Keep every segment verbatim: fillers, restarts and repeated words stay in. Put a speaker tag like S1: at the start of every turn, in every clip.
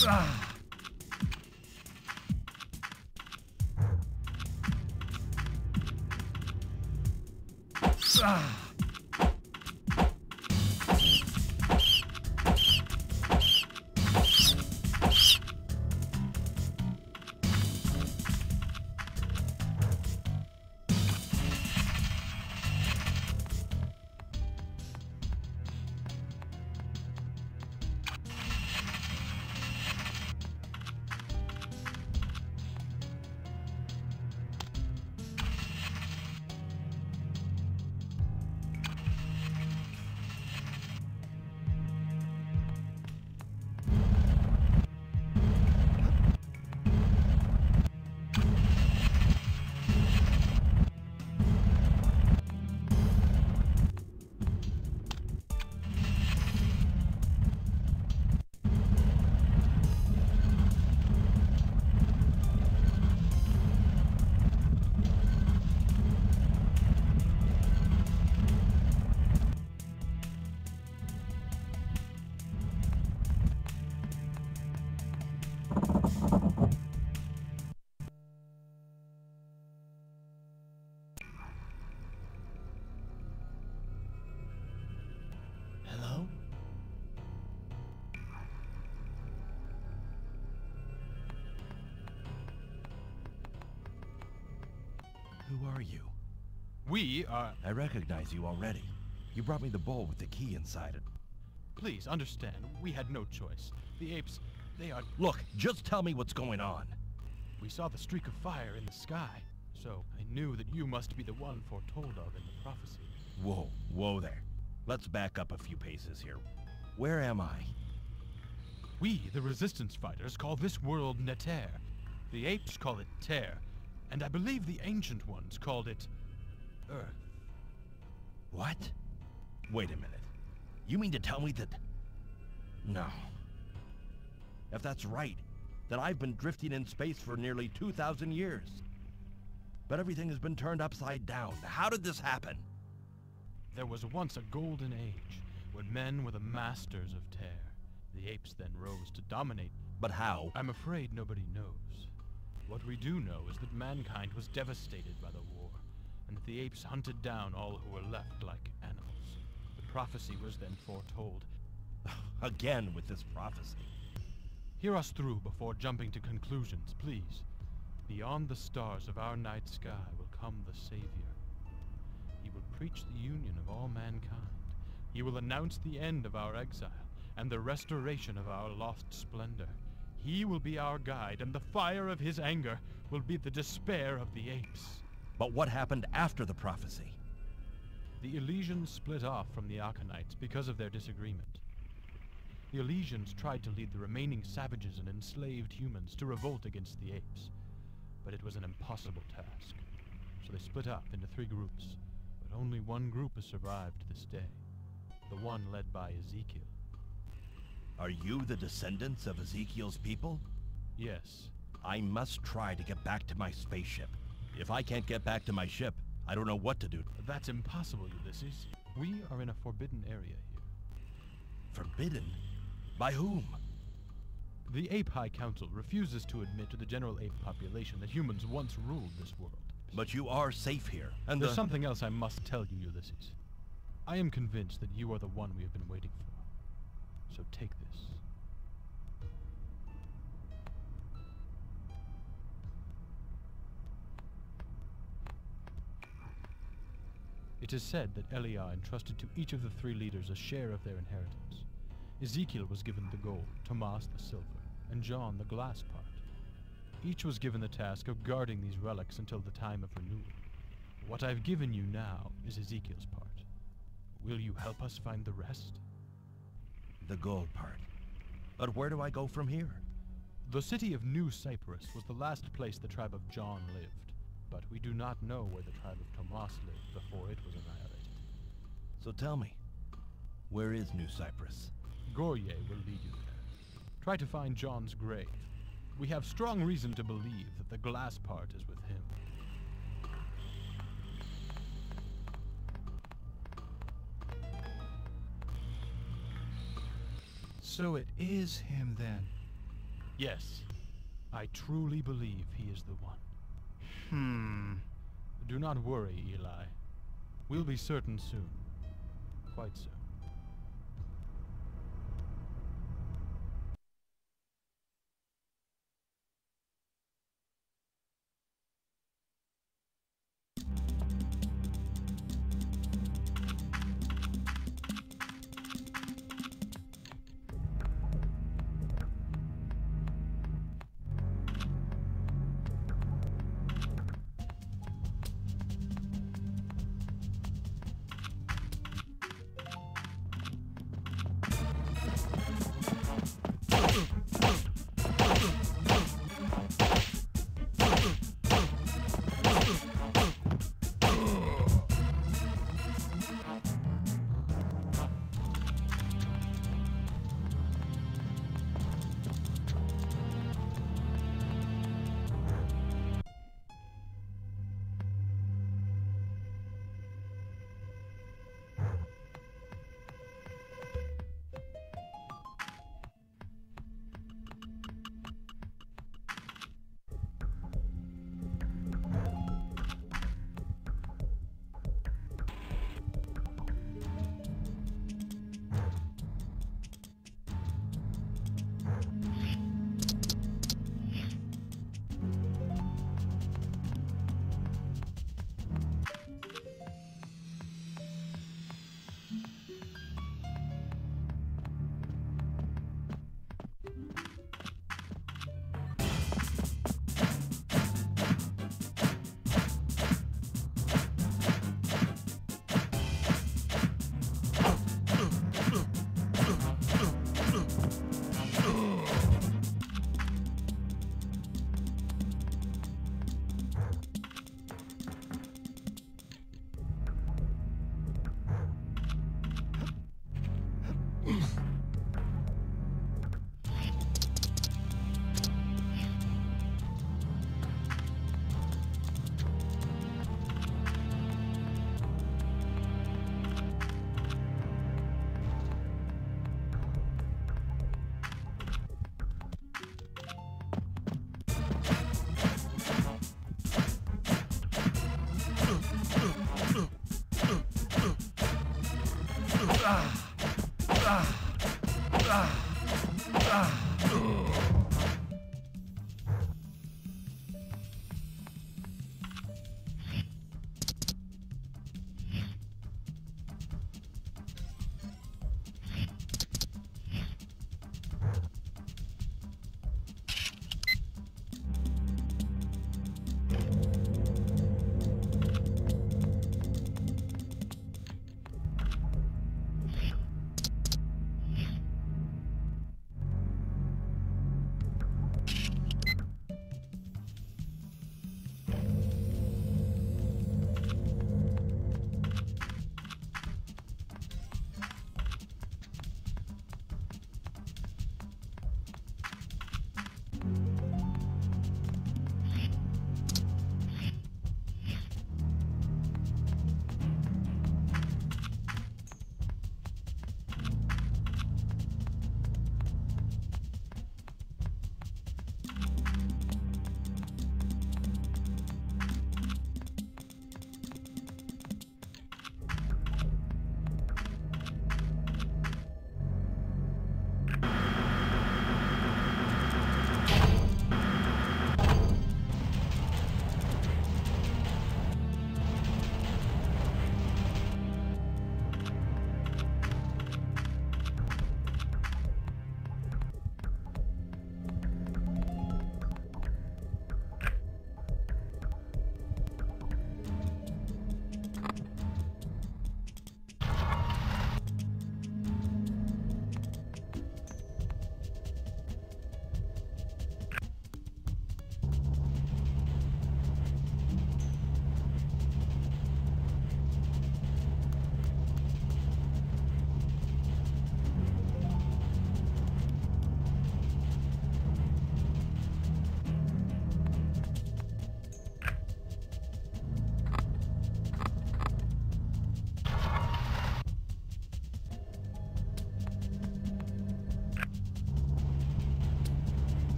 S1: Ah. Ah.
S2: Hello?
S3: Who are you?
S1: We are...
S3: I recognize you already. You brought me the bowl with the key inside it.
S1: Please, understand, we had no choice. The apes, they are...
S3: Look, just tell me what's going on.
S1: We saw the streak of fire in the sky, so I knew that you must be the one foretold of in the prophecy.
S3: Whoa, whoa there. Let's back up a few paces here. Where am I?
S1: We, the resistance fighters, call this world Neter. The apes call it Ter, and I believe the ancient ones called it Earth.
S3: What? Wait a minute. You mean to tell me that... No. If that's right, then I've been drifting in space for nearly two thousand years. But everything has been turned upside down. How did this happen?
S1: There was once a golden age, when men were the masters of Ter. The apes then rose to dominate.
S3: But how?
S1: I'm afraid nobody knows. What we do know is that mankind was devastated by the war, and that the apes hunted down all who were left like animals. The prophecy was then foretold.
S3: Again with this prophecy.
S1: Hear us through before jumping to conclusions, please. Beyond the stars of our night sky will come the Savior. He will preach the union of all mankind. He will announce the end of our exile and the restoration of our lost splendor. He will be our guide, and the fire of his anger will be the despair of the apes.
S3: But what happened after the prophecy?
S1: The Elysians split off from the Arcanites because of their disagreement. The Elysians tried to lead the remaining savages and enslaved humans to revolt against the apes, but it was an impossible task. So they split up into three groups, but only one group has survived to this day, the one led by Ezekiel.
S3: Are you the descendants of Ezekiel's people?
S1: Yes.
S3: I must try to get back to my spaceship. If I can't get back to my ship, I don't know what to do.
S1: That's impossible, Ulysses. We are in a forbidden area here.
S3: Forbidden? By whom?
S1: The Ape High Council refuses to admit to the general ape population that humans once ruled this world.
S3: But you are safe here, and
S1: There's
S3: the...
S1: something else I must tell you, Ulysses. I am convinced that you are the one we have been waiting for. So take this. It is said that Eliah entrusted to each of the three leaders a share of their inheritance. Ezekiel was given the gold, Tomas the silver, and John the glass part. Each was given the task of guarding these relics until the time of renewal. What I've given you now is Ezekiel's part. Will you help us find the rest?
S3: The gold part. But where do I go from here?
S1: The city of New Cyprus was the last place the tribe of John lived, but we do not know where the tribe of Tomas lived before it was annihilated.
S3: So tell me, where is New Cyprus?
S1: Goryeo will lead you there. Try to find John's grave. We have strong reason to believe that the glass part is with him.
S4: So it is him then.
S1: Yes, I truly believe he is the one.
S2: Hmm.
S1: Do not worry, Eli. We'll be certain soon. Quite soon.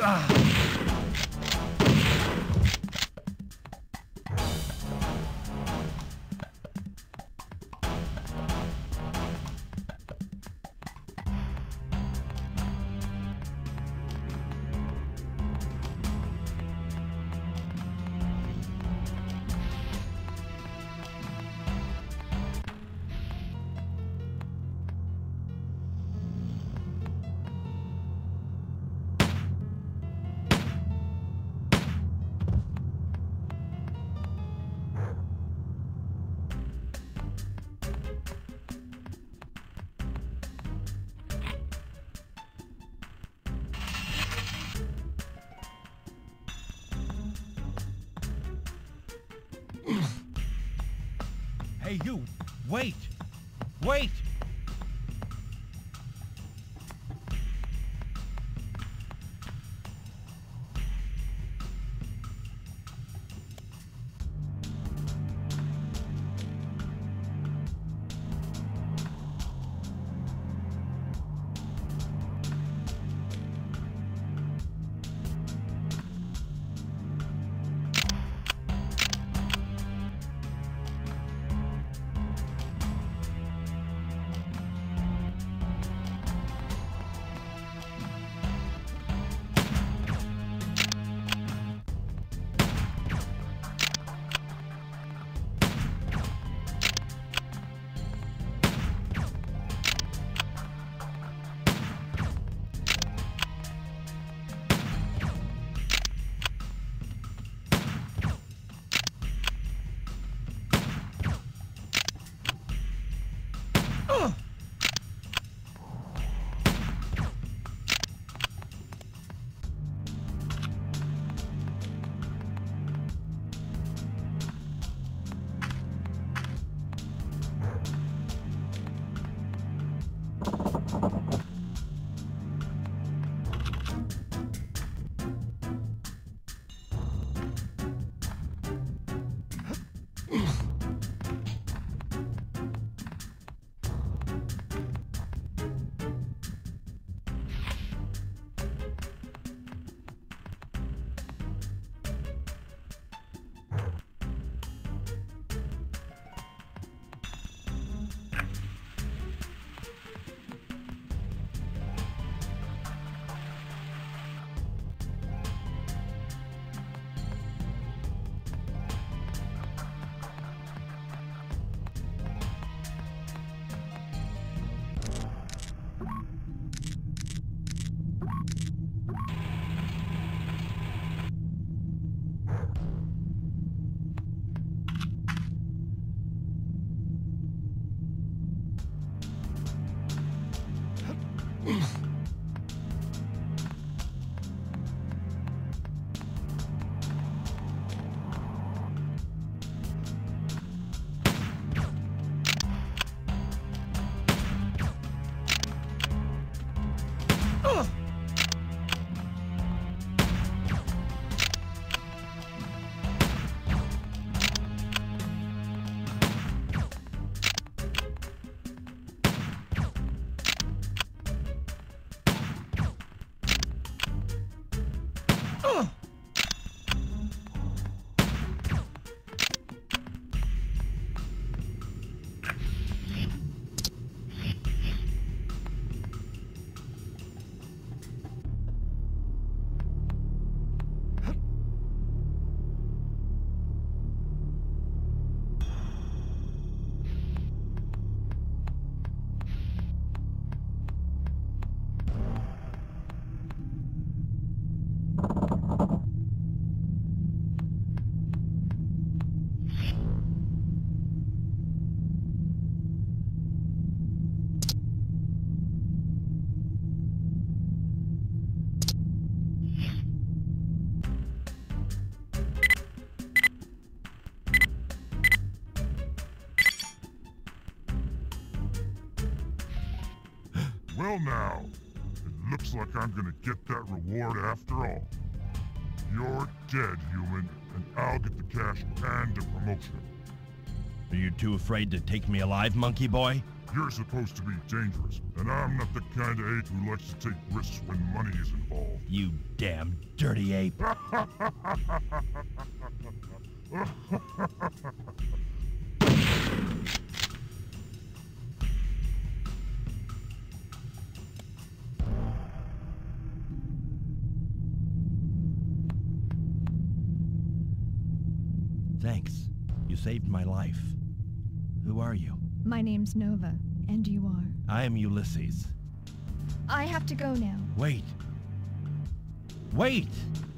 S3: Hey, you! Wait! Wait!
S4: Well now, it looks like I'm gonna get that reward after all. You're dead, human, and I'll get the cash and the promotion.
S3: Are you too afraid to take me alive, monkey boy?
S4: You're supposed to be dangerous, and I'm not the kind of ape who likes to take risks when money is involved.
S3: You damn dirty ape. Thanks. You saved my life. Who are you?
S5: My name's Nova, and you are?
S3: I am Ulysses.
S5: I have to go now.
S3: Wait. Wait!